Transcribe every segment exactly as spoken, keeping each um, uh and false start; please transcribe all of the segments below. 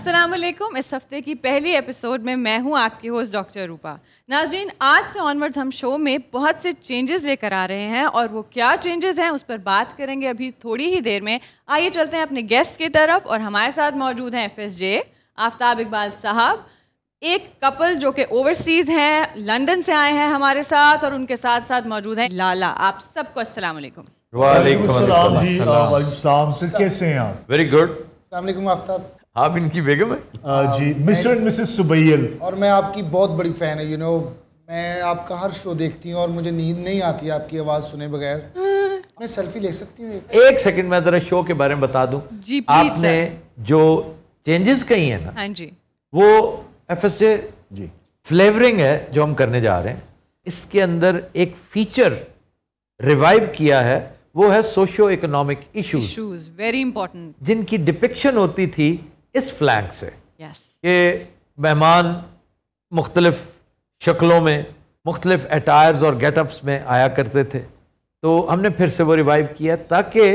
अस्सलाम वालेकुम। इस हफ्ते की पहली एपिसोड में मैं हूं आपकी होस्ट डॉक्टर रूपा। नाज़रीन, आज से ऑनवर्ड हम शो में बहुत से चेंजेस लेकर आ रहे हैं और वो क्या चेंजेस हैं उस पर बात करेंगे अभी थोड़ी ही देर में। आइए चलते हैं अपने गेस्ट की तरफ और हमारे साथ मौजूद हैं F S J Aftab Iqbal साहब, एक कपल जो कि ओवरसीज़ हैं, लंदन से आए हैं हमारे साथ, और उनके साथ साथ मौजूद हैं लाला। आप सबको अस्सलाम वालेकुम। वालेकुम अस्सलाम जी। वालेकुम अस्सलाम सर, कैसे हैं आप? Very good. अस्सलाम वालेकुम आफ्ताब। आप इनकी बेगम है? uh, जी, मिस्टर एंड मिसेस सुबैल। और मैं आपकी बहुत बड़ी फ़ैन है। यू नो मैं आपका हर शो देखती हूँ और मुझे नींद नहीं आती आपकी आवाज़ सुने बगैर। मैं सेल्फी ले सकती हूँ? एक सेकंड में जरा शो के बारे में बता दूं। जी प्लीज। आपने जो चेंजेस कही है ना, हाँ जी, वो एफ एस जे जी फ्लेवरिंग है जो हम करने जा रहे हैं। इसके अंदर एक फीचर रिवाइव किया है, वो है socio economic issues issues very important, जिनकी डिपिक्शन होती थी इस फ्लैंक से। यस, कि मेहमान मुख्तलिफ शक्लों में, मुख्तलिफ अटायर्स और गेटअप्स में आया करते थे, तो हमने फिर से वो रिवाइव किया ताकि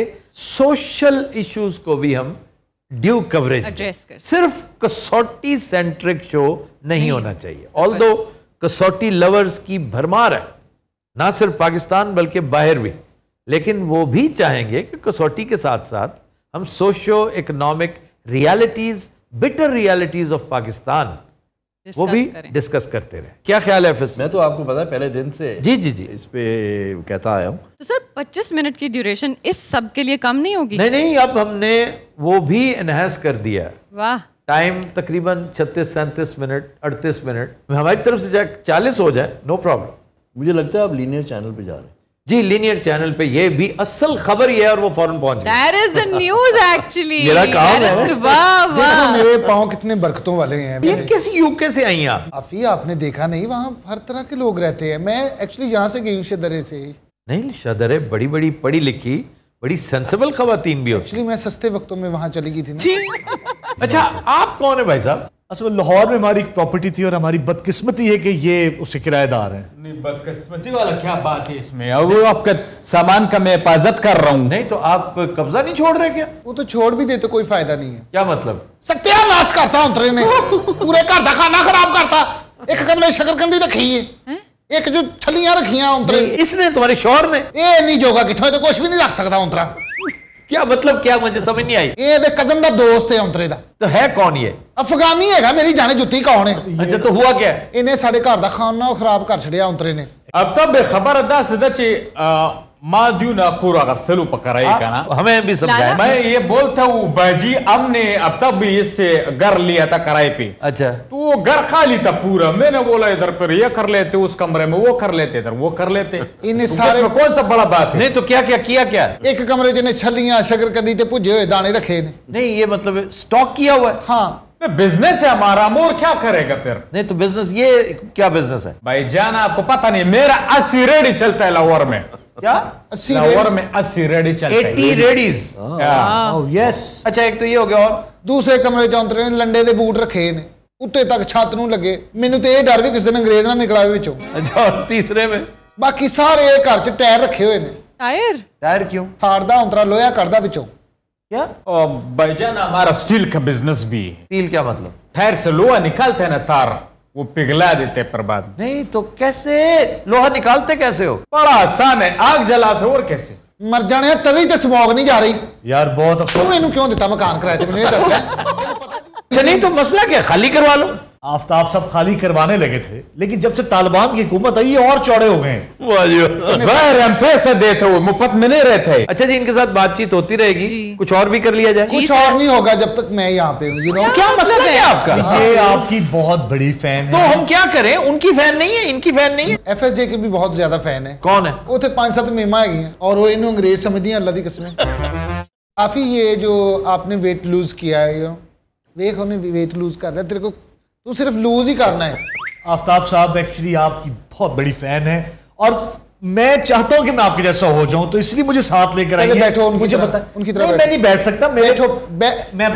सोशल इश्यूज को भी हम ड्यू कवरेज एड्रेस कर। सिर्फ कसौटी सेंट्रिक शो नहीं, नहीं होना चाहिए। ऑल्दो कसौटी लवर्स की भरमार है, ना सिर्फ पाकिस्तान बल्कि बाहर भी, लेकिन वो भी चाहेंगे कि कसौटी के साथ साथ हम socio economic realities, bitter realities of Pakistan, वो भी डिस्कस करते रहे। क्या ख्याल है फिर? मैं तो आपको पता है पहले दिन से जी जी जी इस पे कहता आया हूँ। तो सर पच्चीस मिनट की ड्यूरेशन इस सब के लिए कम नहीं होगी? नहीं नहीं, अब हमने वो भी एनहांस कर दिया है। वाह। टाइम तकरीबन छत्तीस सैंतीस मिनट अड़तीस मिनट हमारी तरफ से जाए चालीस हो जाए, नो प्रॉब्लम। मुझे लगता है आप लीनियर चैनल पे जा रहे हैं। जी, लीनियर चैनल पे। ये भी असल खबर ये है और वो फौरन पहुंच गई। That is the news actually. मेरा काम है। वाह वाह। मेरे पाँव कितने बरकतों वाले हैं। ये किस यूके से आई आप? अफी आपने देखा नहीं, वहाँ हर तरह के लोग रहते हैं। मैं एक्चुअली यहाँ से गई हूँ शदरे से। नहीं, शदरे बड़ी बड़ी पढ़ी लिखी, बड़ी सेंसिबल खवातीन भी होती। एक्चुअली मैं सस्ते वक्तों में वहाँ चली गई थी ना। अच्छा, आप कौन है भाई साहब? असल में लाहौर में हमारी एक प्रॉपर्टी थी और हमारी बदकिस्मती है कि ये उसके किराएदार हैं। नहीं, बदकिस्मती वाला क्या बात है इसमें? अब वो आपका सामान का मैं हिफाजत कर रहा हूँ। नहीं तो आप कब्जा नहीं छोड़ रहे क्या? वो तो छोड़ भी दे तो कोई फायदा नहीं है। क्या मतलब? सत्यानाश करता उतरे ने, पूरे घर का खाना खराब करता। एक कमरे शकरकंदी रखी है, एक जो छलियां रखियां उतरे। इसने तुम्हारे शौहर ने? ये नहीं जोगा किथों तो कुछ भी नहीं रख सकता उतरा। क्या मतलब? क्या मुझे समझ नहीं आई। ये दे कजन दा दोस्त है उतरे दा। तो है कौन ये? अफगानी हैगा, मेरी जाने जुत्ती कौन है। अच्छा, तो हुआ क्या? इन्हें साढ़े घर दा खाना खराब कर छड़िया उतरे ने। अब तब खबर दा सीधा ची मादियो ना पूरा गस्तलू पकड़ाई का ना। हमें भी समझाया। मैं ये बोलता हूँ बाजी, हमने अब तब भी इससे घर लिया था किराए पे। अच्छा, तो वो घर खाली था पूरा। मैंने बोला इधर पर ये कर लेते, उस कमरे में वो कर लेते, इधर वो कर लेते। इन्हें तो सारे इसमें कौन सा बड़ा बात है? नहीं तो क्या क्या किया क्या? एक कमरे जिन्हें छलियां शकरकंदी ते भुजे हुए दाने रखे ने। नहीं, ये मतलब स्टॉक किया हुआ है। हाँ, बिजनेस है हमारा, मोर क्या करेगा फिर? नहीं तो बिजनेस, ये क्या बिजनेस है भाई जान आपको पता नहीं, मेरा अस्सी रेडी चलता है लाहौर में। क्या? अस्सी लाहौर में अस्सी रेडी चलता है। Eighty readies. यस। अच्छा, एक तो ये हो गया। और दूसरे कमरे च उतरे ने लंडे दे बूट रखे ने, उत्ते तक छत नूं लगे। मैनू तो ये डर भी किसी दिन अंग्रेज ना निकलावे विचों। अच्छा, और तीसरे में? बाकी सारे घर च टायर रखे हुए ने। टायर? टायर क्यों? फाड़दा उतरा लोया करदा विचों। क्या? भाईजान हमारा स्टील का बिजनेस भी है। स्टील क्या मतलब? टायर से लोहा निकालते हैं ना, तार वो पिघला देते पर बाद। नहीं तो कैसे लोहा निकालते कैसे हो? बड़ा आसान है, आग जलाते और कैसे? मर जाने तभी तो स्मोक नहीं जा रही यार। बहुत अफसोस। तू इन्हू क्यों दिता मकान किराए ते? मैंने ये दस अच्छा, नहीं तो मसला क्या, खाली करवा लो। आफ्ताब सब खाली करवाने लगे थे, लेकिन जब से तालिबान की हुकूमत आई ये और चौड़े हो गए। हम पैसे देते हो, मुफ्त में नहीं रहते। अच्छा जी, इनके साथ बातचीत होती रहेगी, कुछ और भी कर लिया जाए। कुछ और नहीं होगा जब तक मैं यहाँ पे हूँ। यू नो क्या मसला है आपका? ये आपकी बहुत बड़ी फैन तो है। हम क्या करें? उनकी फैन नहीं है, इनकी फैन नहीं है। एफ एस जे के भी बहुत ज्यादा फैन है। कौन है? वो थे पांच सात मेमा है और वो इन्हों अंग्रेज समझती हैं, अल्लाह दी कसम। काफी ये जो आपने वेट लूज किया है, यू नो वेख उन्हें वेट लूज कर रहा है, तेरे को तू सिर्फ लूज ही करना है। आफ्ताब साहब एक्चुअली आपकी बहुत बड़ी फैन है और मैं चाहता हूं कि मैं आपके जैसा हो जाऊं, तो इसलिए मुझे साथ लेकर आइए। बैठो उनकी मुझे तरह, पता उनकी तरह नहीं, मैं नहीं बैठ सकता। मैं बैठो बै, मैं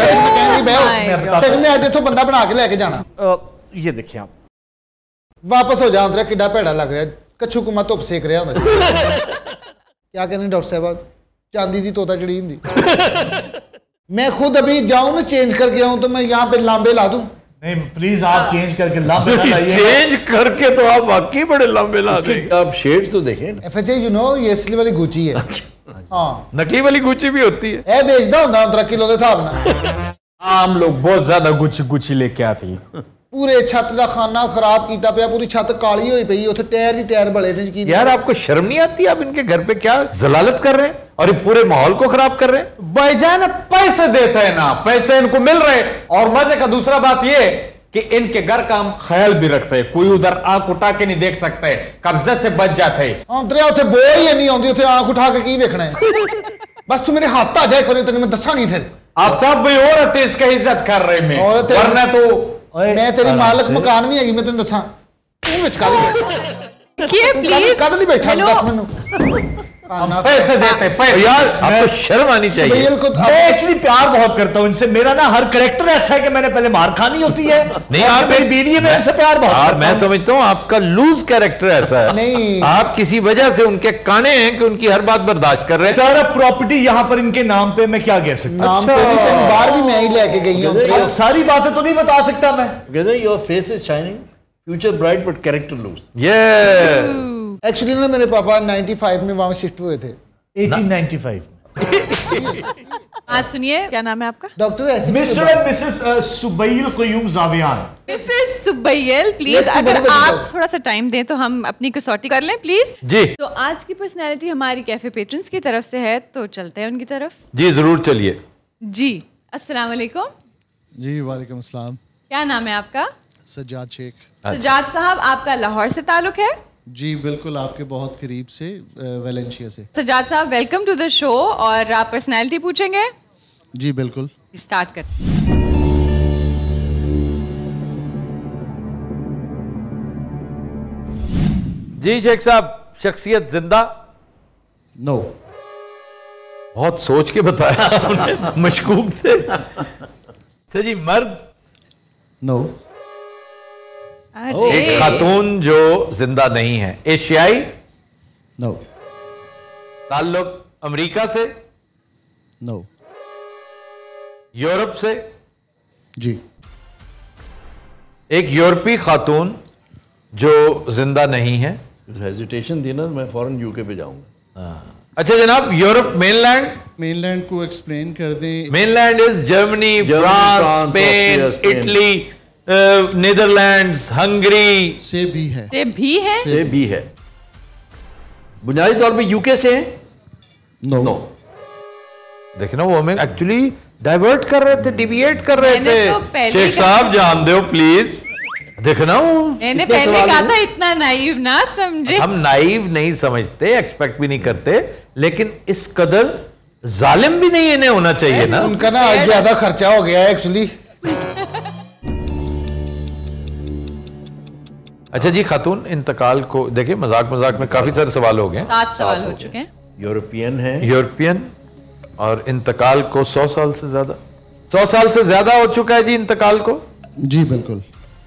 मैं आज इथों बंदा बना के लेके जाना। ये देखिए आप वापस हो जा उधर, किड्डा भेड़ा लग रहा है, कच्छू कुमा धुप सेक रहा होंदा। क्या कहने डॉक्टर साहब, चांदी दी तोता चढ़ी हुंदी। मैं खुद अभी जाऊं ना चेंज करके आऊं तो मैं यहाँ पे लांबे ला दूं। नहीं प्लीज आप चेंज करके लांबे ना लाइए। चेंज करके तो आप वाकई बड़े लंबे ला देंगे। आप शेड्स तो देखें। एफएचए यू नो ये असली वाली गुची है। हाँ नकली वाली गुची भी होती है। ए बेचदा हुंदा उतरा किलो के हिसाब नाल। हम लोग बहुत ज्यादा गुच्छी गुच्छी लेके आते हैं। पूरे छत का खाना खराब किया पे, पूरी छत काली हुई पई, उथे टायर ही टायर बड़े थे। यकीन यार आपको शर्म नहीं आती? आप इनके घर पे क्या जलालत कर रहे हैं और ये पूरे माहौल को खराब कर रहे हैं। भाईजान पैसे देते हैं ना, पैसे इनको मिल रहे। और मजे का दूसरा बात ये कि इनके घर का हम ख्याल भी रखते हैं। कोई उधर आंख उठा के नहीं देख सकते, कब्जे से बच जाते हैं। अंतरे उथे बो ही नहीं आती, उथे आंख उठा के की देखना है। बस तू मेरे हाथ आ जाए करे, तेन मैं दसांगी फिर। अब तब भी औरत है, इसका इज्जत कर रहे मैं, औरत है। वरना तो मैं तेरी मालक मकान भी हैगी, मैं तेन दसा तू विच काली प्लीज कद नहीं बैठा दस मैनू पैसे देते पैसे। यार आपको शर्म आनी चाहिए। मैं एक्चुअली प्यार बहुत करता हूँ इनसे। मेरा ना हर कैरेक्टर ऐसा है कि मैंने पहले मार खानी होती है। नहीं और आप मेरी बीवी है, मैं उनसे प्यार बहुत यार करता मैं हूं। समझता हूँ आपका लूज कैरेक्टर ऐसा है। नहीं। आप किसी वजह से उनके काने हैं कि उनकी हर बात बर्दाश्त कर रहे हैं। सर अब प्रॉपर्टी यहाँ पर इनके नाम पे मैं क्या कह सकता नाम पे भी तेन बाहर भी मैं ही लेके गई हूं। हूँ? सारी बातें तो नहीं बता सकता मैं। कहते your face is shining, future bright but character loose. ये एक्चुअली ना मेरे पापा पचानवे में वहां शिफ्ट हुए थे। अठारह सौ पचानवे आज सुनिए, क्या नाम है आपका? डॉक्टर ऐसे mister and Mrs Subail Qayyum Zaviyan. Mrs Subail please, Let's do अगर बड़े बड़े आप लोग। थोड़ा सा टाइम दें तो हम अपनी कसौटी कर लें प्लीज। जी तो आज की पर्सनैलिटी हमारी कैफे पेट्रन्स की तरफ से है, तो चलते हैं उनकी तरफ। जी जरूर चलिए। जी अस्सलाम वालेकुम। जी वालेकुम अस्सलाम। क्या नाम है आपका? सज्जाद शेख। सज्जाद साहब, आपका लाहौर से ताल्लुक है? जी बिल्कुल, आपके बहुत करीब से, वेलेंशिया से। सज्जाद साहब वेलकम टू द शो। और आप पर्सनैलिटी पूछेंगे? जी बिल्कुल। स्टार्ट कर। जी शेख साहब, शख्सियत जिंदा? नो। बहुत सोच के बताया आपने, मशकूक थे। सर जी मर्द? नो। एक खातून जो जिंदा नहीं है। एशियाई? नो। ताल्लुक अमेरिका से? नो। यूरोप से? जी। एक यूरोपीय खातून जो जिंदा नहीं है। हेजिटेशन थी ना, मैं फौरन यूके पे जाऊंगा। अच्छा जनाब, यूरोप मेनलैंड? मेनलैंड को एक्सप्लेन कर दें। Mainland is Germany, France, Spain, Italy, Netherlands, Hungary. से भी है। से भी है? से भी है। बुनियादी तौर पे यूके से है? नो। नो। देखो ना, वो हमें एक्चुअली डाइवर्ट कर रहे थे, डिविएट कर रहे मैंने तो थे। पहले शेख कहा साहब जान दो प्लीज। देखना वो मैंने इतने पहले सवाल कहा हैं? था इतना नाइव ना समझे। हम नाइव नहीं समझते, एक्सपेक्ट भी नहीं करते, लेकिन इस कदर जालिम भी नहीं इन्हें होना चाहिए ना। उनका ना आज ज्यादा खर्चा हो गया है एक्चुअली। अच्छा जी, खातून इंतकाल को देखिए, मजाक मजाक में काफी सारे सवाल हो गए। सात सवाल हो चुके हैं। यूरोपियन है। यूरोपियन और इंतकाल को सौ साल से ज्यादा सौ साल से ज्यादा हो चुका है जी इंतकाल को। जी बिल्कुल।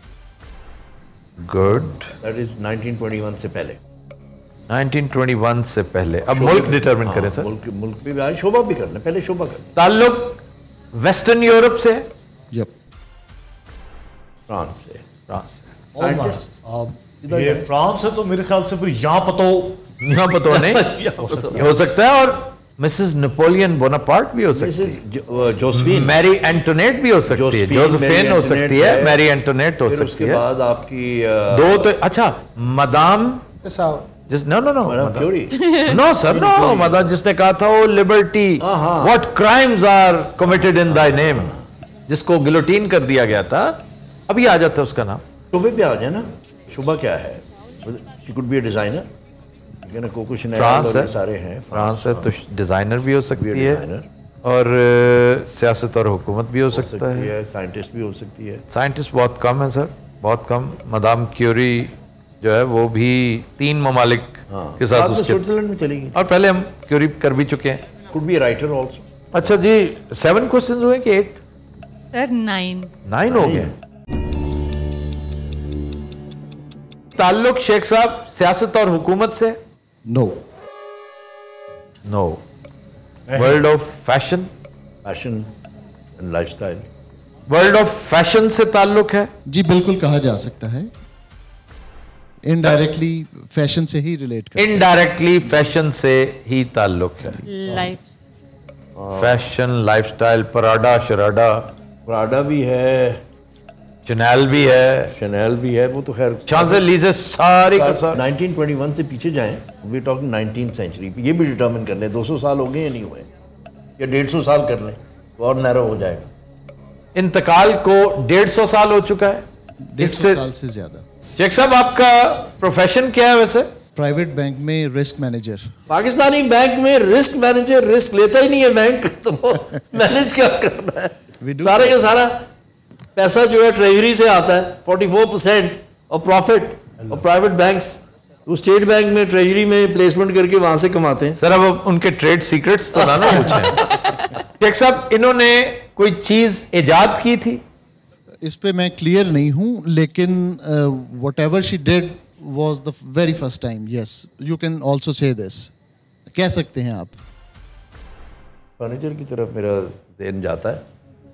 Good. That is nineteen twenty one से पहले। नाइनटीन ट्वेंटी वन से पहले। अब मुल्क डिटरमिन करें सर। मुल्क मुल्क पे भी आए, शोभा भी करना, पहले शोभा करना। ताल्लुक वेस्टर्न यूरोप से है? यप। फ्रांस से। फ्रांस से। अब ये फ्रांस है तो मेरे ख्याल से फिर यहाँ पतो यहाँ पता नहीं हो सकता है। और मिसेस नेपोलियन बोनापार्ट भी हो सकती है। जोसेफिन। मैरी एंटोनेट भी हो सकती है। जोसेफिन, जोसेफिन मैरी हो एंटोनेट सकती है, है। मैरी एंटोनेट हो फिर सकती उसके है। बाद आपकी अ, दो तो अच्छा, मदाम साहब जिस no no no madam Curie. No sir no, madame जिसने कहा था वो liberty, what crimes are committed in thy name, जिसको गिलोटीन कर दिया गया था। अभी आ जाता है उसका नाम। शोभे पे आ जाए ना, शोभा क्या है? She could be a designer. ना कोको शनेल फ्रांस और है, ये सारे हैं। फ्रांस है तो डिजाइनर भी हो सकती है, डिजाइनर और अ, सियासत और हुकूमत भी हो हो सकता सकती है। है, साइंटिस्ट भी हो सकती है। साइंटिस्ट बहुत कम है सर, बहुत कम। मदाम क्यूरी जो है वो भी तीन ममालिक के साथ बाद में उसके, स्विट्जरलैंड में चली गई। और पहले हम क्यूरी कर भी चुके हैं। Could be writer also. अच्छा जी, सेवन क्वेश्चंस हुए कि एट? Sir nine. नाइन हो गए। ताल्लुक शेख साहब सियासत और हुकूमत से? No. No. World of fashion? Fashion and lifestyle. World of fashion से ताल्लुक है? जी बिल्कुल कहा जा सकता है, इनडायरेक्टली फैशन से ही रिलेट कर इनडायरेक्टली फैशन से ही ताल्लुक है। लाइफ फैशन, लाइफस्टाइल, पराडा शराडा, प्राडा भी है, चैनल भी है, शनेल भी है, वो तो खैर शांज़ेलीज़े सारी का सारा। नाइनटीन ट्वेंटी वन से पीछे जाएं, वी टॉकिंग नाइनटीन सेंचुरी, ये भी डिटर्मिन कर लें दो सौ साल हो गए या नहीं हुए, या डेढ़ सौ साल कर लें तो और नैरो हो जाएगा। इंतकाल को डेढ़ सौ साल हो चुका है, डेढ़ सौ साल से ज्यादा। शेख साहब आपका प्रोफेशन क्या है वैसे? प्राइवेट बैंक में रिस्क मैनेजर। पाकिस्तानी बैंक में रिस्क मैनेजर रिस्क लेता ही नहीं है बैंक, तो मैनेज क्या करना है? सारे का सारा पैसा जो है ट्रेजरी से आता है, चौवालीस परसेंट और प्रॉफिट, और प्राइवेट बैंक्स वो स्टेट बैंक में ट्रेजरी में प्लेसमेंट करके वहां से कमाते हैं। सर अब उनके ट्रेड सीक्रेट्स तो ना ना पूछें। शेख साहब इन्होंने कोई चीज इजाद की थी? इस पे मैं क्लियर नहीं हूं, लेकिन whatever she did was the very first time. Yes, you can also say this, कह सकते हैं आप। फर्नीचर की तरफ मेरा ज़हन जाता है,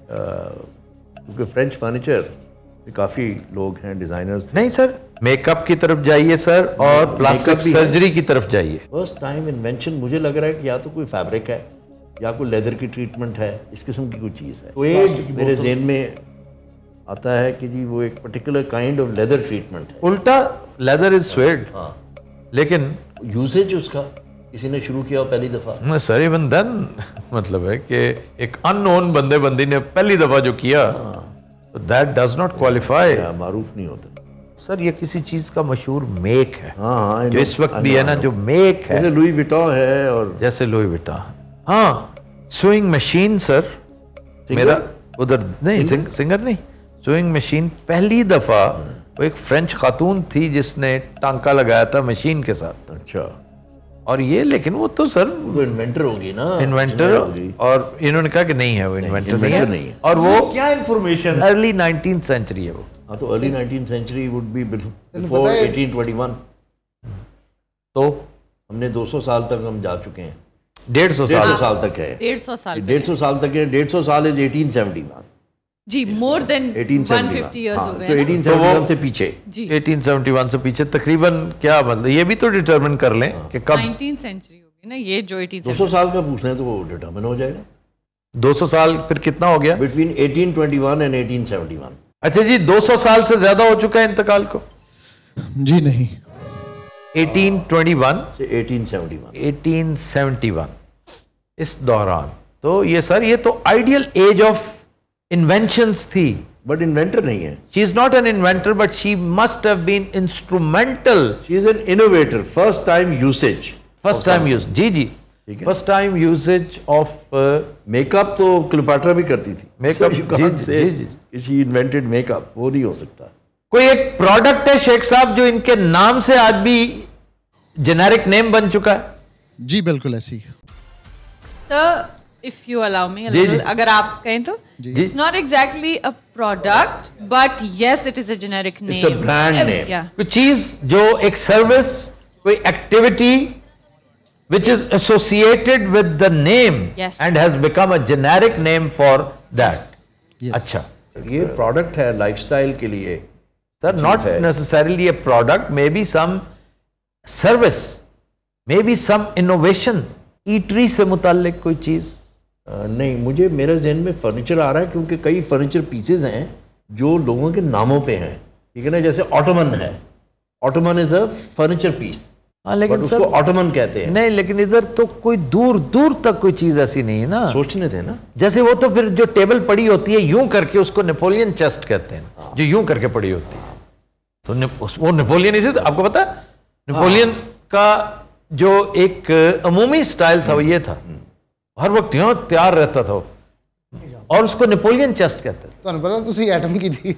क्योंकि फ्रेंच फर्नीचर में काफ़ी लोग हैं, डिज़ाइनर्स। नहीं सर, मेकअप की तरफ जाइए सर, और प्लास्टिक भी सर्जरी की तरफ जाइए। फर्स्ट टाइम इन्वेंशन मुझे लग रहा है कि या तो कोई फैब्रिक है या कोई लेदर की ट्रीटमेंट है, इस किस्म की कोई चीज़ है। तो एक मेरे जहन में आता है कि जी वो एक particular kind of leather treatment है। उल्टा लेदर इज स्वेड, लेकिन यूसेज उसका किसी ने शुरू किया पहली दफा। सर इवन देन मतलब है कि एक अननोन बंदे बंदी ने पहली दफा जो किया, तो दैट डज नॉट क्वालिफाई, मारूफ नहीं होता। सर ये किसी चीज का मशहूर मेक है। हाँ हाँ, जो इस वक्त भी है ना, जो मेक है, जैसे लुई विटॉन है, और जैसे लुई विटॉन। हाँ, सुइंग मशीन सर, मेरा उधर नहीं, सिंग, सिंगर नहीं, सुइंग मशीन पहली दफा वो एक फ्रेंच खातून थी जिसने टांका लगाया था मशीन के साथ। अच्छा। और ये, लेकिन वो तो सर वो तो इन्वेंटर होगी ना, इन्वेंटर, और इन्होंने कहा कि नहीं है वो इन्वेंटर नहीं, नहीं, नहीं है, और वो क्या इंफॉर्मेशन, अर्ली नाइनटीन्थ सेंचुरी है वो। हाँ, तो early nineteen century would be before eighteen twenty one. तो हमने दो सौ साल तक हम जा चुके हैं। डेढ़ सौ साल साल तक है, डेढ़ सौ साल डेढ़ सौ साल तक है। डेढ़ सौ साल इज एटीन सेवेंटी वन जी, more than eighteen seventy one. One fifty years हो गए तो ना। एटीन सेवेंटी वन से पीछे जी, अठारह सौ इकहत्तर से पीछे तकरीबन, क्या मतलब ये भी तो डिटरमिन कर लें कि कब नाइनटीन सेंचुरी होगी ना, ये जो एटीन दो सौ साल का पूछ रहे हैं तो वो डिटर्मिन हो जाएगा। दो सौ साल फिर कितना हो गया? Between eighteen twenty one and eighteen seventy one. अच्छा जी, दो सौ साल से ज्यादा हो चुका है इंतकाल को? जी नहीं, अठारह सौ इक्कीस से एटीन सेवेंटी वन, अठारह सौ इकहत्तर इस दौरान। तो ये सर, ये तो आइडियल एज ऑफ इन्वेंशंस थी। बट इन्वेंटर नहीं है। She is not an inventor, but she must have been instrumental. She is an innovator, first time usage, first time use, जी जी, first time usage of makeup. तो Cleopatra भी करती थी makeup, so जी, जी, जी, जी। शी इन्वेंटेड मेकअप, वो नहीं हो सकता। कोई एक प्रोडक्ट है शेख साहब जो इनके नाम से आज भी जेनेरिक नेम बन चुका है? जी बिल्कुल ऐसी। तो इफ यू अलाउ मी जी, जी। अगर आप कहें तो, it's not exactly a product, but yes it is a generic name, It's a brand name. क्या कोई चीज जो एक सर्विस, कोई activity which is associated with the name Yes. and has become a generic name for that. Yes. अच्छा, ये product है lifestyle के लिए sir, not है। necessarily a product, maybe some service, maybe some innovation, eatery से मुताल्लिक कोई चीज। अ, नहीं, मुझे मेरे जहन में फर्नीचर आ रहा है, क्योंकि कई फर्नीचर पीसेज हैं जो लोगों के नामों पे हैं, ठीक है ना। जैसे ऑटोमन है, ottoman is a furniture piece, हाँ, लेकिन बट उसको सर ऑटोमन कहते हैं। नहीं, लेकिन इधर तो कोई दूर दूर तक कोई चीज ऐसी नहीं है ना। सोचने थे ना, जैसे वो तो फिर जो टेबल पड़ी होती है यूं करके, उसको नेपोलियन चेस्ट कहते हैं, जो यूं करके पड़ी होती है। तो ने, वो नेपोलियन, इसी आपको पता है नेपोलियन का जो एक अमूमी स्टाइल था वो ये था, हर वक्त यूं तैयार रहता था वो, और उसको नेपोलियन चेस्ट कहते हैं। ਤੁਹਾਨੂੰ ਪਤਾ ਤੁਸੀਂ ਐਟਮ ਕੀ थी।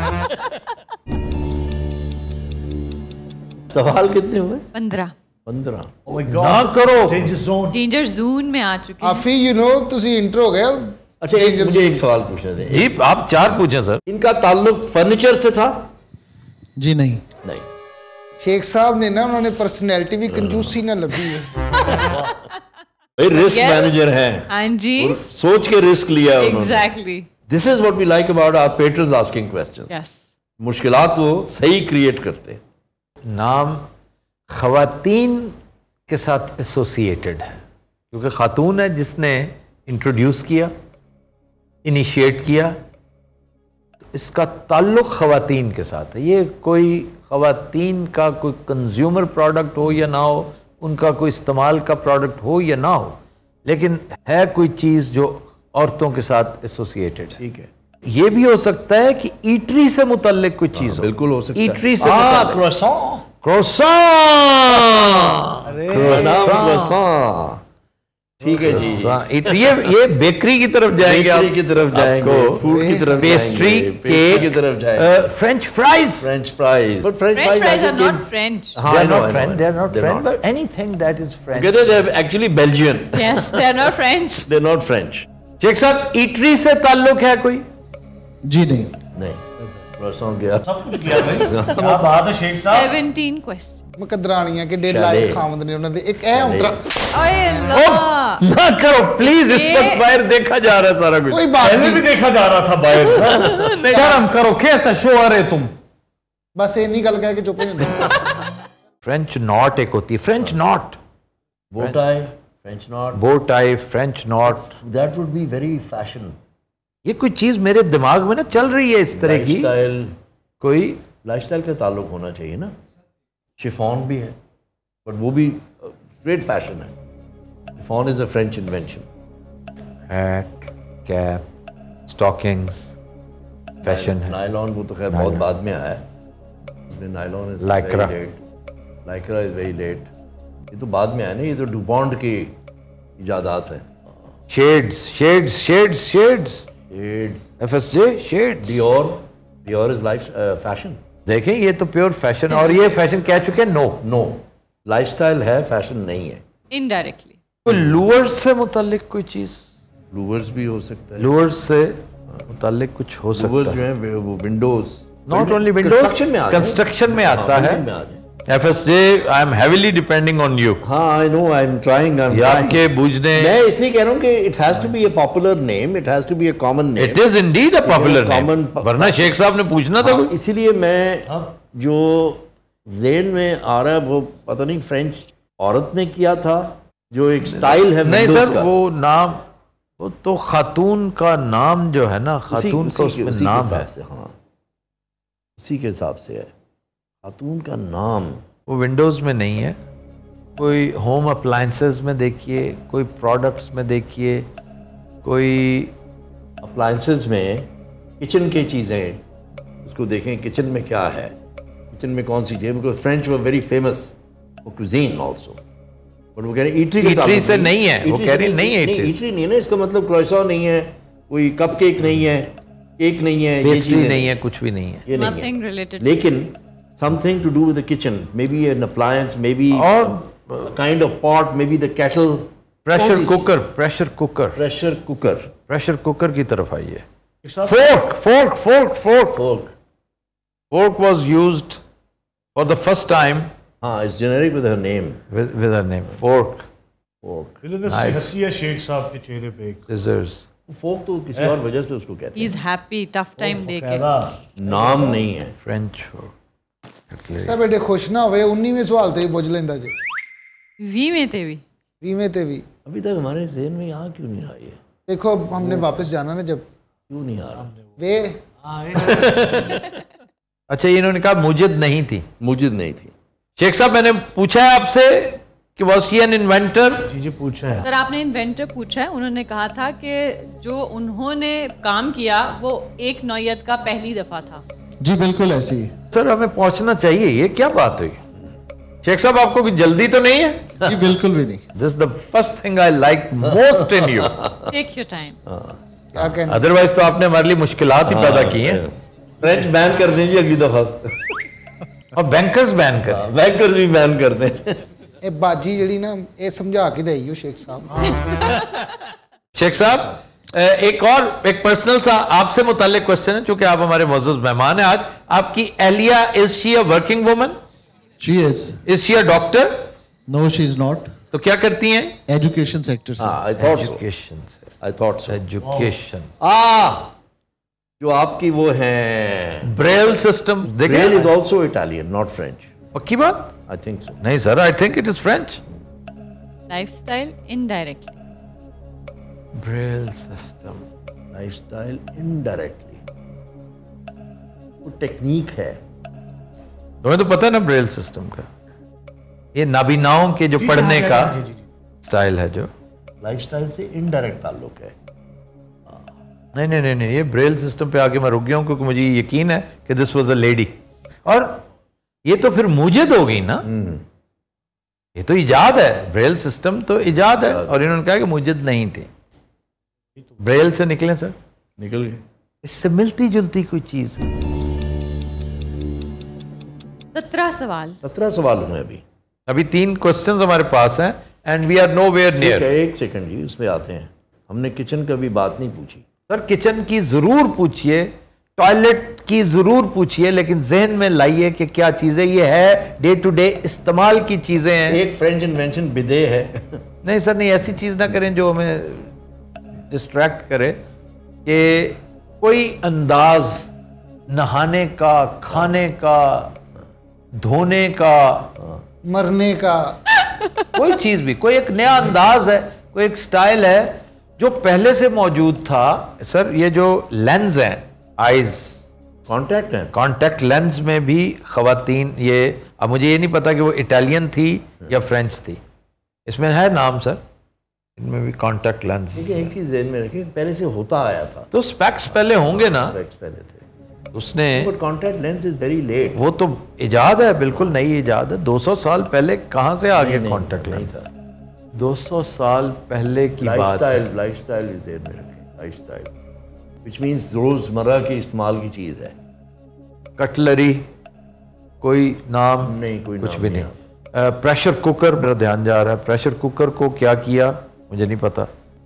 सवाल कितने हुए? पंद्रह। पंद्रह। Oh my ना God. करो, Danger zone. डेंजर जोन में आ चुके हैं। आफी यू नो ਤੁਸੀਂ इंटर हो गए। अच्छा, एक मुझे एक सवाल पूछने दें। जी आप चार पूछें सर। इनका ताल्लुक फर्नीचर से था? जी नहीं। नहीं। शेख साहब ने ना, उन्होंने पर्सनैलिटी भी कंजूसी ना लगी है। भाई रिस्क मैनेजर हैं, हाँ जी, सोच के रिस्क लिया उन्होंने। Exactly, this is what we like about our patrons asking questions. Yes, मुश्किलात वो सही क्रिएट करते हैं। नाम खवातीन के साथ एसोसिएटेड है क्योंकि खातून है जिसने इंट्रोड्यूस किया, इनिशिएट किया, तो इसका ताल्लुक खवातीन के साथ है। ये कोई खवातीन का कोई कंज्यूमर प्रोडक्ट हो या ना हो, उनका कोई इस्तेमाल का प्रोडक्ट हो या ना हो, लेकिन है कोई चीज़ जो औरतों के साथ एसोसिएटेड है। ठीक है, ये भी हो सकता है कि ईटरी से मुतल्लिक कोई चीज़ हो, बिल्कुल हो सकता है। ईटरी से हाँ, मुतल्लिक। croissant। Croissant! croissant। ठीक है जी, Croissant। ये ये बेकरी की तरफ जाएंगे, बेकरी की तरफ जाएंगे, फूड की तरफ पेस्ट्री, जाएंगे, पेस्ट्री की तरफ जाएंगे, French fries. French fries. But French French fries are fries not French, हाँ, They I are know, not I know, French. They are not They're French, not. but anything that is French. कहते हैं they're actually Belgian. Yes, they are not French. They're not French. Sheikh साहब, eatery से ताल्लुक है कोई? जी नहीं। नहीं, croissant गया। सब कुछ किया भाई, क्या बात है शेख साहब। Seventeen question. ਮਕਦਰਾਣੀਆਂ ਕਿ ਡੇ चले। ਲਾਇਕ ਖਾਵੰਦ ਨੇ ਉਹਨਾਂ ਦੇ ਇੱਕ ਇਹ ਉਂਤਰਾ ओए ला, ना करो प्लीज, इस ये- वक्त बाहर देखा जा रहा है सारा कुछ। ਕੋਈ ਬਾਤ पहले भी नहीं देखा जा रहा था बाहर। शर्म करो, कैसा शोहर है तुम। ਬਸ ਇੰਨੀ ਗੱਲ ਕਹਿ ਕੇ ਚੁੱਪ ਨਹੀਂ ਹੁੰਦੇ फ्रेंच नॉट एक होती है, French knot, Bow tie, French knot. Bow tie, French knot. That would be very fashion. ये कोई चीज मेरे दिमाग में ना चल रही है इस तरह की, Lifestyle, कोई लाइफस्टाइल का ताल्लुक होना चाहिए ना। शिफॉन भी है, बट वो भी स्ट्रेट फैशन है। Chiffon is a French invention. Hat, cap, stockings, fashion है। नायलॉन वो तो खैर बहुत बाद में आया है। Nylon is Lycra. Very late, Lycra is very late. ये तो बाद में आया ना, ये तो डुपॉन्ट की इजादात है। Shades, shades, shades, shades, aids, FSJ, shades. Dior, Dior is life fashion. देखें, ये तो प्योर फैशन, और ये फैशन कह चुके हैं नो। नो, लाइफस्टाइल है, फैशन नहीं है। इनडायरेक्टली। कोई लूअर्स से मुतालिक कोई चीज, लूवर्स भी हो सकता है। लूअर्स से मुतालिक कुछ हो लूवर्स सकता जो है। है वो windows, not only windows, construction में आ जाए। कंस्ट्रक्शन में आता हाँ, है। building में आ जाए। FSJ, I am heavily depending on you. हाँ, I know, I am trying, I am ये आपके बूझने, मैं इसलिए कह रहा हूँ कि it has to be a popular name, it has to be a common name. It is indeed a popular name, common- वरना शेख साहब ने पूछना था कुछ। इसीलिए मैं जो जेन में आ रहा है वो पता नहीं फ्रेंच औरत ने किया था, जो एक स्टाइल है नहीं Windows सर, का। वो नाम, वो तो खातून का नाम जो है ना, उसी- खातून उसी का के- उसमें उसी के नाम हिसाब है। से, हाँ, उसी के हिसाब से है खातून का नाम। वो विंडोज़ में नहीं है, कोई होम अप्लायंसेस में देखिए, कोई प्रोडक्ट्स में देखिए, कोई अप्लायंसेस में किचन की चीज़ें उसको देखें, किचन में क्या है, किचन में कौन सी चीज़, because French were very famous for cuisine also. But वो कह रहे हैं ईटरी के ईटरी ताल्लुक से नहीं है, वो ईटरी कह से रही नहीं है ईटरी। ईटरी नहीं है ना, इसका मतलब क्रॉइसॉ नहीं है, कोई कप केक नहीं है, केक नहीं है, ये पेस्ट्री चीज़ें नहीं है, कुछ भी नहीं है। ये नहीं Nothing है। related. लेकिन something to do with the kitchen, maybe an appliance, maybe और a kind of pot, maybe the kettle, pressure cooker, pressure cooker, pressure cooker, pressure cooker की तरफ आइए। Fork, fork, fork, fork, fork. Fork was used for the first time हाँ, it's generic with her name. With with her name, fork, Fork. हंसी है शेख साहब के चेहरे पे एक सिजर्स। Fork तो किसी और वजह से उसको कहते ही इज हैप्पी, टफ टाइम देके। कहदा हैं, नाम नहीं है। French fork. ਸਭ ਐਡੇ ਖੁਸ਼ ਨਾ ਹੋਵੇ उन्नीवें सवाल ਤੇ ਹੀ ਪੁੱਛ ਲੈਂਦਾ ਜੀ वी में थे भी। ਵੀਵੇਂ ਤੇ ਵੀ अभी तक हमारे जहन में यहाँ क्यों नहीं आई है? देखो हमने वापस जाना ना जब क्यों नहीं आ रहा? वे अच्छा, इन्होंने कहा मुजिद नहीं थी। मुजिद नहीं थी। शेख साहब, मैंने पूछा है आपसे कि वॉज शी एन इन्वेंटर? जी जी पूछा है सर, आपने इन्वेंटर पूछा है, उन्होंने कहा था कि जो उन्होंने काम किया वो एक नौयत का पहली दफा था। जी बिल्कुल ऐसी ही। सर, हमें पहुंचना चाहिए, ये क्या बात हुई? शेख साहब, आपको कोई जल्दी तो नहीं है? जी बिल्कुल भी नहीं। This the first thing I like most in you. Take your time. क्या कहना अदरवाइज तो आपने हमारे लिए मुश्किलात ही पैदा की हैं। फ्रेंच बैन कर दीजिए अगली दफा। और बैंकर्स बैन कर। बैंकर्स भी बैन कर दें। ਇਹ ਬਾਜੀ ਜਿਹੜੀ ਨਾ ਇਹ ਸਮਝਾ ਕੇ ਦੇਈਓ शेख साहब शेख साहब, एक और एक पर्सनल सा आपसे मुताल्लिक क्वेश्चन है, चूंकि आप हमारे मोअज़्ज़ज़ मेहमान हैं आज। आपकी Aliya, is she a working woman? She is. Is she a doctor? No, she is not. तो क्या करती हैं? एजुकेशन सेक्टर से। हाँ, आई थॉट सो, एजुकेशन से। I thought so. एजुकेशन आ जो आपकी वो है Braille system Braille is also Italian, not French. पक्की बात? I think so. नहीं sir, I think it is French. Lifestyle indirectly. Braille system, lifestyle indirectly, वो technique है। तुम्हें तो पता है ना ब्रेल सिस्टम का, ये नाबीनाओं के जो पढ़ने का स्टाइल है, जो लाइफस्टाइल से इनडायरेक्ट ताल्लुक है। नहीं नहीं नहीं नहीं, ये ब्रेल सिस्टम पे आके मैं रुक गया हूं क्योंकि मुझे यकीन है कि दिस वाज अ लेडी। और ये तो फिर मुजिद हो गई ना, ये तो इजाद है, ब्रेल सिस्टम तो इजाद है, और इन्होंने कहा कि मुजिद नहीं थी। ब्रेल से निकले सर, निकल गए। इससे मिलती जुलती कोई चीज है। सत्रह सवाल। सत्रह सवाल हुए अभी। अभी तीन क्वेश्चंस हमारे पास हैं and we are nowhere near. एक सेकंड जी, उसमें आते हैं। हमने किचन का भी बात नहीं पूछी। सर किचन की जरूर पूछिए, टॉयलेट की जरूर पूछिए, लेकिन जहन में लाइए कि क्या चीजें ये है, डे टू डे इस्तेमाल की चीजें हैं। एक फ्रेंच इन्वेंशन बिदे है। नहीं सर नहीं, ऐसी चीज ना करें जो हमें डिस्ट्रैक्ट करे, कि कोई अंदाज नहाने का, खाने का, धोने का, मरने का, कोई चीज भी, कोई एक नया अंदाज है, कोई एक स्टाइल है जो पहले से मौजूद था। सर ये जो लेंस हैं, आईज कॉन्टैक्ट है, कॉन्टैक्ट लेंस में भी खवातीन, ये अब मुझे ये नहीं पता कि वो इटालियन थी या फ्रेंच थी, इसमें है नाम सर, इनमें भी कॉन्टैक्ट लेंस। देखिए एक चीज ध्यान में रखिए, पहले से होता आया था, तो स्पेक्स पहले होंगे ना, स्पेक्स पहले थे उसने, but contact lens is very late. वो तो इजाद है, बिल्कुल नई इजाद है। दो सौ साल पहले कहां से आ गया कॉन्टैक्ट नहीं लेंस? था। दो सौ साल पहले की बात लाइफस्टाइल, है। लाइफस्टाइल इज देयर में रखें, लाइफस्टाइल व्हिच मींस रोजमर्रा के इस्तेमाल की चीज है। कटलरी कोई नाम नहीं, कोई कुछ नाम भी नहीं नहीं। प्रेशर कुकर, मेरा ध्यान जा रहा है, प्रेशर कुकर को क्या किया मुझे नहीं पता।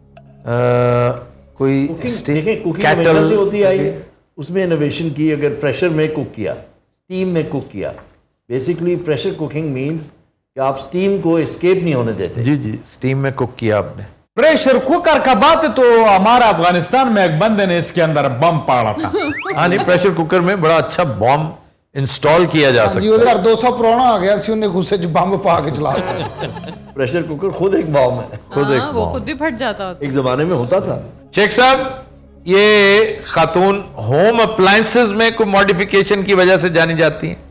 आ, कोई कुकिंग, स्टे- देखें कुकिंग कैटल- हमेशा से होती आई है, उसमें इनोवेशन की। अगर प्रेशर में कुक किया, स्टीम में कुक किया, बेसिकली प्रेशर कुकिंग मींस कि आप स्टीम को एस्केप नहीं होने देते। जी जी, स्टीम में कुक किया आपने। प्रेशर कुकर का बात है तो हमारा अफगानिस्तान में एक बंदे ने इसके अंदर बम पाड़ा था। हाँ नहीं, प्रेशर कुकर में बड़ा अच्छा बॉम्ब इंस्टॉल किया जा जी सकता है। उधर दो सौ पुराना आ गया सी, उन्हें गुस्से च बम पा के चला प्रेशर कुकर खुद एक बॉम्ब है, खुद एक हाँ, वो बॉम्ब। खुद भी फट जाता होता। एक जमाने में होता था। शेख साहब, ये खातून होम अप्लायंसेस में कोई मॉडिफिकेशन की वजह से जानी जाती हैं?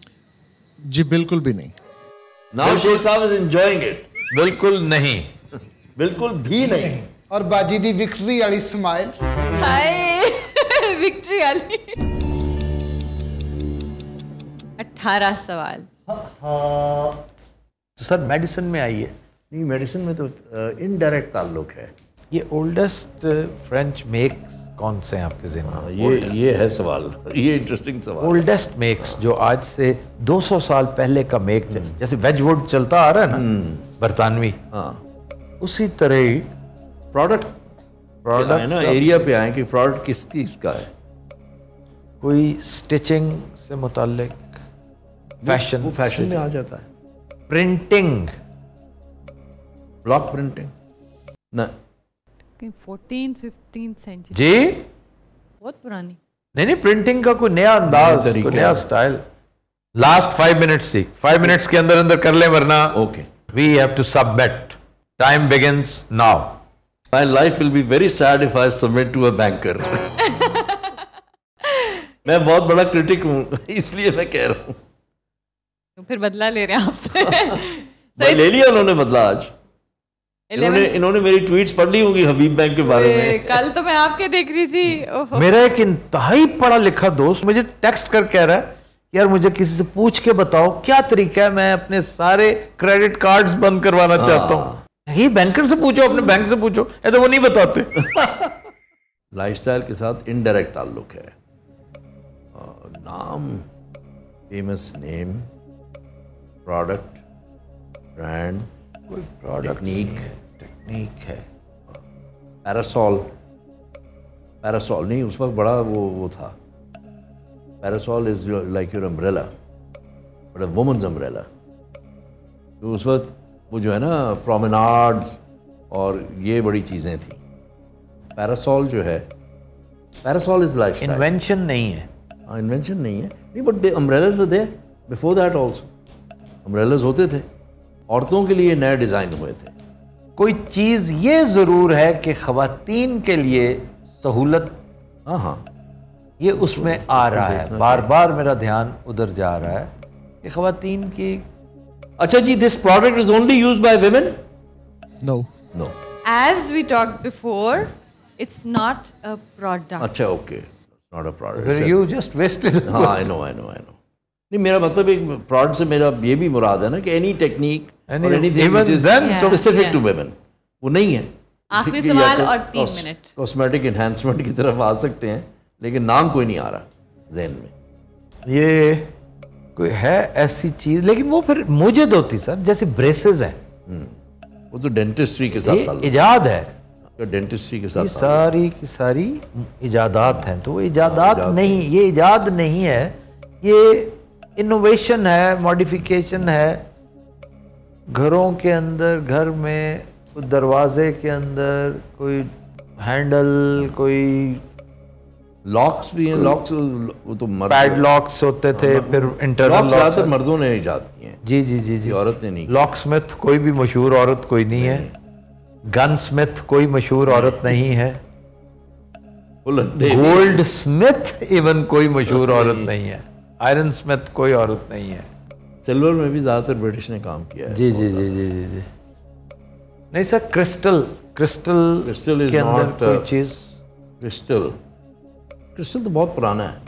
जी बिल्कुल भी नहीं। नाउ शेख साहब इज एंजॉयिंग इट। बिल्कुल नहीं। बिल्कुल भी नहीं। और बाजी दी विक्ट्री वाली स्माइल। हाय विक्ट्री वाली। अठारह सवाल। तो सर मेडिसिन में आइए। नहीं, मेडिसिन में तो इनडायरेक्ट ताल्लुक है। ये ओल्डेस्ट फ्रेंच मेक्स कौन से हैं आपके ज़हन हाँ, में? ये ये है सवाल, ये इंटरेस्टिंग सवाल। ओल्डेस्ट मेक्स जो आज से दो सौ साल पहले का मेक, जैसे वेजवुड चलता आ रहा है ना बरतानवी, हाँ, उसी तरह ही प्रोडक्ट प्रोडक्ट है ना, एरिया पे आए कि प्रोडक्ट किस किसका है। कोई स्टिचिंग से मुताल्लिक, फैशन, वो फैशन में आ जाता है। प्रिंटिंग, ब्लॉक प्रिंटिंग ना, फोर्टीन फिफ्टीन सेंचुरी। जी बहुत पुरानी। नहीं नहीं, प्रिंटिंग का कोई नया अंदाज, तरीका कोई नया है। स्टाइल। लास्ट फाइव मिनट्स थी, फाइव मिनट्स के अंदर अंदर कर लें, वरना okay. We have to submit. Time begins now. My life will be very sad if I submit to a banker. मैं बहुत बड़ा क्रिटिक हूं, इसलिए मैं कह रहा हूं। तो फिर बदला ले रहे हैं आपसे। भाई ले लिया उन्होंने बदला आज। इन्होंने इन्होंने मेरी ट्वीट्स पढ़ ली होंगी हबीब बैंक के बारे में। कल तो मैं आपके देख रही थी। ओहो। मेरा एक इंतहाई पढ़ा लिखा दोस्त मुझे टेक्स्ट कर कह रहा है, यार मुझे किसी से पूछ के बताओ क्या तरीका है, मैं अपने सारे क्रेडिट कार्ड्स बंद करवाना चाहता हूँ। ये बैंकर से पूछो, अपने बैंक से पूछो, ये तो वो नहीं बताते। लाइफस्टाइल के साथ इनडायरेक्ट ताल्लुक है। नाम, फेमस नेम, प्रोडक्ट, ब्रांड, कोई प्रोडक्ट टेक्निक, टेक्निक है। पैरासॉल, पैरासॉल नहीं, उस वक्त बड़ा वो वो था। Parasol is like your umbrella, but a woman's umbrella. तो उस वक्त वो जो है ना प्रोमेनाड्स और ये बड़ी चीज़ें थी। पैरासॉल जो है, पैरासॉल इज लाइफ इन्वेंशन नहीं है। हाँ इन्वेंशन नहीं है, नहीं but they umbrellas were there before that also. Umbrellas होते थे, औरतों के लिए नए डिज़ाइन हुए थे। कोई चीज़ ये ज़रूर है कि ख़वातीन के लिए सहूलत, हाँ हाँ ये उसमें आ रहा है। बार बार मेरा ध्यान उधर जा रहा है कि ख़वातीन की। अच्छा जी, this product is only used by women? No. No. As we talked before, it's not a product. अच्छा okay, not a product. You just wasted. हाँ I know I know I know. नहीं मेरा मतलब एक प्रोडक्ट से मेरा ये भी मुराद है ना कि एनी टेक्निक और anything which is specific to women, वो नहीं है। आखिरी सवाल और तीन मिनट। कॉस्मेटिक एनहांसमेंट की तरफ आ सकते हैं, लेकिन नाम कोई नहीं आ रहा ज़हन में। ये कोई है ऐसी चीज, लेकिन वो फिर मुझे होती सर, जैसे ब्रेसेस हैं, वो तो डेंटिस्ट्री के साथ ये ताल्लुक इजाद है, है, डेंटिस्ट्री के ये साथ ताल्लुक सारी की सारी इजादात हैं। तो वो इजादात इजाद नहीं, ये इजाद नहीं है, ये इनोवेशन है, मॉडिफिकेशन है। घरों के अंदर, घर में दरवाजे के अंदर कोई हैंडल, कोई लॉक्स भी हैं। लॉक्स वो तो मर्द, पैडलॉक्स होते थे, फिर इंटरनल लॉक्स लॉक्स। ज़्यादातर मर्दों ने इजाद किए हैं, जी जी जी जी, औरत ने नहीं। लॉक स्मिथ कोई भी मशहूर औरत कोई नहीं है। गन स्मिथ कोई मशहूर औरत नहीं है। गोल्ड स्मिथ इवन कोई मशहूर औरत नहीं है। आयरन स्मिथ कोई औरत नहीं है। सिल्वर में भी ज़्यादातर ब्रिटिश ने काम किया है। जी जी जी जी जी जी नहीं sir, crystal crystal crystal is के अंदर नॉट कोई चीज। क्रिस्टल क्रिस्टल तो बहुत पुराना है।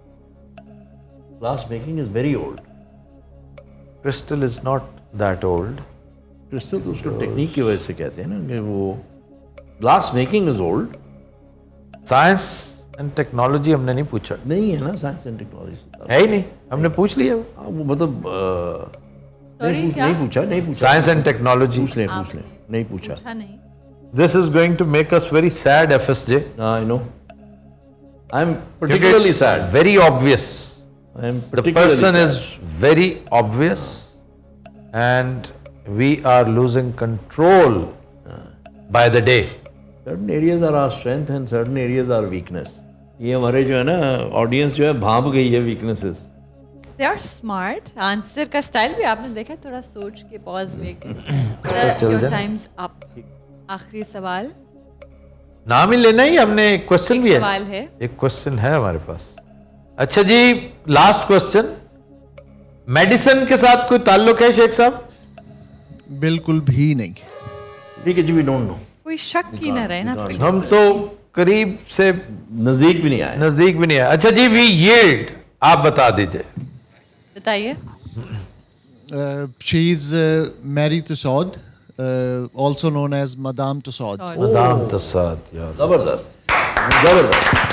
Glass making is very old. Crystal is not that old. Crystal तो उसको टेक्निक की वजह से कहते हैं ना कि वो glass making is old. Science and technology हमने नहीं पूछा, नहीं है ना, साइंस एंड टेक्नोलॉजी है ही नहीं, हमने पूछ लिया। हाँ वो मतलब अ, Sorry, नहीं, पूछ, क्या? नहीं पूछा नहीं पूछा साइंस एंड टेक्नोलॉजी, पूछ लें पूछ लें नहीं पूछा। अच्छा नहीं। This is going to make us very sad F S J. I know, I am particularly sad. Very obvious, I am the particularly person sad. is very obvious and we are losing control by the day. Certain areas are our strength and certain areas are weakness. ये हमारे जो है ना audience जो है भांप गई है weaknesses. They are smart. Answer का स्टाइल भी आपने देखा, थोड़ा सोच के पॉज लेके। Your time's up. आखिरी सवाल। नाम ही लेना ही, हमने क्वेश्चन एक भी है, सवाल है। एक क्वेश्चन है हमारे पास। अच्छा जी, लास्ट क्वेश्चन। मेडिसिन के साथ कोई ताल्लुक है शेख साहब? बिल्कुल भी नहीं। ठीक है जी, वी डोंट नो, कोई शक ही ना रहे ना। हम तो करीब से नजदीक भी नहीं आए। नजदीक भी नहीं है। अच्छा जी, वी यील्ड, आप बता दीजिए। बताइए। Uh, she is uh, Mary Tussaud, uh, also known as Madame Tussaud. Tussaud. Madame Tussaud यार, जबरदस्त जबरदस्त।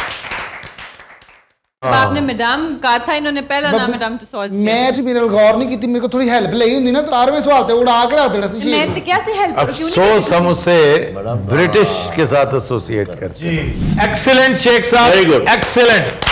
अब आपने मैडम कहा था, इन्होंने पहला नाम मैडम टसॉल्स किया। मैं ਤੇ ਮੇਰੇ ਨਾਲ ਗੌਰ ਨਹੀਂ ਕੀਤੀ, ਮੇਰੇ ਕੋਲ ਥੋੜੀ ਹੈਲਪ ਲਈ ਹੁੰਦੀ ਨਾ, ਤਾਰਵੇਂ ਸਵਾਲ ਤੇ ਉਡਾ ਕੇ ਰੱਖ देना ਸੀ मैं ਸ਼ੇਰ। तो क्या से हेल्प करूं, क्यों नहीं अफसोस हम उसे ब्रिटिश के साथ एसोसिएट करते हैं। एक्सीलेंट शेख साहब, Very good. Excellent,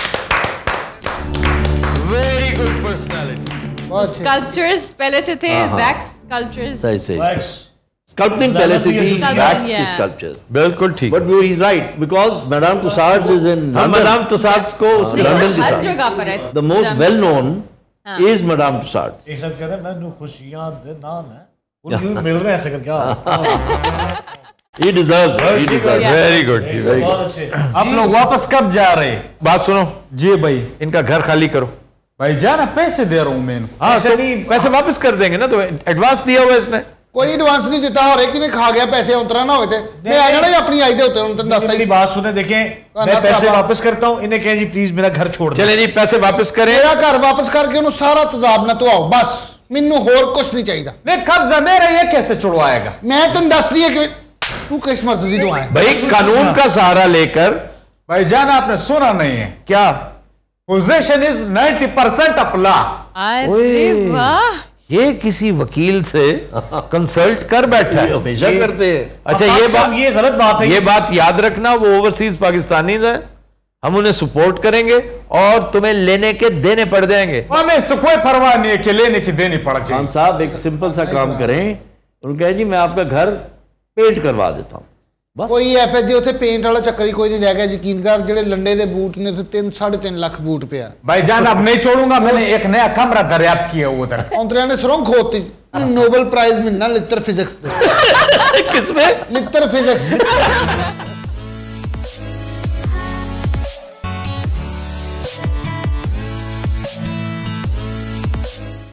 very good personality. बहुत अच्छे। स्कल्पचर्स पहले से थे, वैक्स स्कल्पचर्स। सही सही Wax. स्कल्पटिंग पहले से थी, Sculpting, वैक्स की yeah. स्कल्पचर्स। बिल्कुल ठीक। बट वो is right because madam Tussauds is in हम मदाम तुसाद को उसके लंदन की हर साथ जगह पर है। The most well known is madam Tussauds. एक सब कह रहे हैं मैनू खुशियां दे नाम है, उनको मिल रहे हैं ऐसे करके। हाँ। He deserves he deserves. Very good, very good. बहुत अच्छे। आप लोग वापस कब जा रहे हैं? बात सुनो जी भाई। इनका घर खाली करो। भाई जाना, पैसे दे रहा हूं मैं इनको। हाँ, ऐसे तो नहीं- पैसे वापस कर देंगे ना, तो एडवांस दिया हुआ है इसने। ਕੋਈ ਐਡਵਾਂਸ ਨਹੀਂ ਦਿੱਤਾ, ਹੋਰ ਇੱਕ ਨੇ ਖਾ ਗਿਆ ਪੈਸੇ ਉਤਰਾ ਨਾ ਹੋਏ ਤੇ ਮੈਂ ਆ ਜਾਣਾ ਜੀ ਆਪਣੀ ਆਈ ਦੇ ਉੱਤੇ, ਹੁਣ ਤੈਨੂੰ ਦੱਸਦਾ मेरी ਹੀ। बात सुने, देखें मैं ना पैसे पापा। वापस करता हूँ, इन्हें कहें जी प्लीज मेरा घर छोड़ दो। चले जी, पैसे वापस करें। ਮੇਰਾ ਘਰ ਵਾਪਸ ਕਰਕੇ ਉਹਨੂੰ ਸਾਰਾ ਤਜ਼ਾਬ ਨਾ ਧਵਾਓ, ਬਸ ਮੈਨੂੰ ਹੋਰ ਕੁਝ ਨਹੀਂ ਚਾਹੀਦਾ। नहीं, कब्जा मेरा, ये कैसे छुड़वाएगा? ਮੈਂ ਤੈਨੂੰ ਦੱਸ ਰਹੀ ਹੈ कि तू किस मर्जी ਦੀ दुआ है। भाई कानून का सहारा लेकर। भाई जाना, आपने सुना नहीं है? क्या? पोजीशन इज नाइन्टी परसेंट अपला। अरे वाह, ये किसी वकील से कंसल्ट कर बैठा है। हमेशा करते हैं। अच्छा, आफताब ये साहब, बात ये गलत बात है। ये बात याद रखना, वो ओवरसीज पाकिस्तानी है, हम उन्हें सपोर्ट करेंगे और तुम्हें लेने के देने पड़ जाएंगे। हमें इससे कोई परवाह नहीं है कि लेने की देनी पड़ जाए। खान साहब एक सिंपल सा काम करें, उन्होंने कहा जी मैं आपका घर पेंट करवा देता हूँ, बस। कोई एफ जी उत्थे पेंट वाला चक्कर ही कोई नहीं रह गया। यकीन कर, जेडे लंडे दे बूट ने तो तीन साढ़े तीन लाख बूट पे भाईजान। अब नहीं छोड़ूंगा, मैंने एक नया कमरा दरियाफ्त किया उधर। औंतरिया ने सुरंग खोदती। नोबेल प्राइज मिलना लिटर फिजिक्स किसमें? लिटर फिजिक्स।